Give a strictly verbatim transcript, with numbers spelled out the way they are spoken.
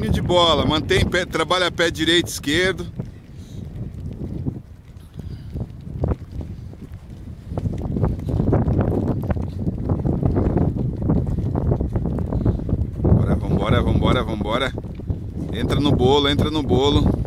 Joguinho de bola, mantém pé, trabalha pé direito, esquerdo. Bora, vambora, vambora, vambora. Entra no bolo, entra no bolo.